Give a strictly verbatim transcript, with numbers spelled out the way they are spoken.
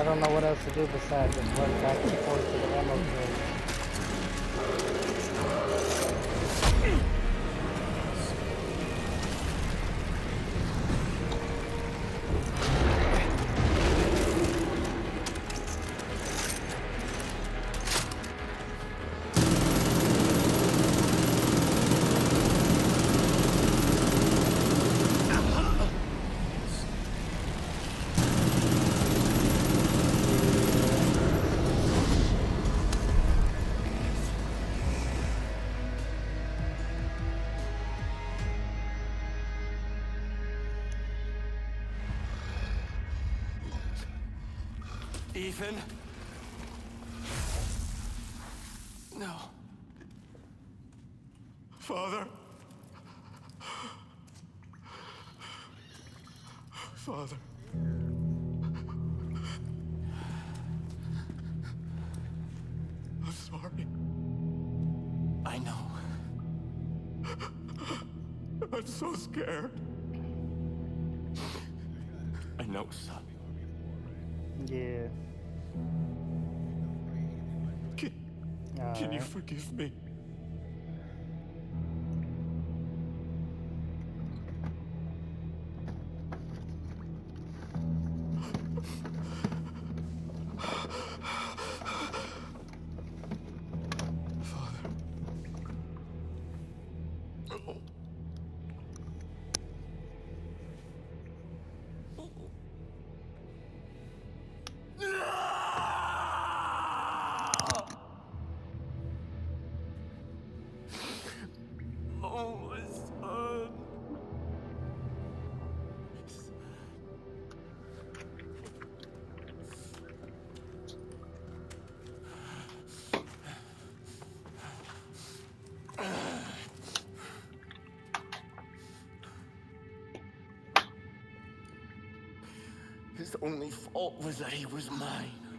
don't know what else to do besides just run back and forth to the ammo crate. Ethan? No. Father? Father? I'm sorry. I know. I'm so scared. I know, son. Yeah. Can, All can right. you forgive me? Father. Oh. Oh, my son. His only fault was that he was mine.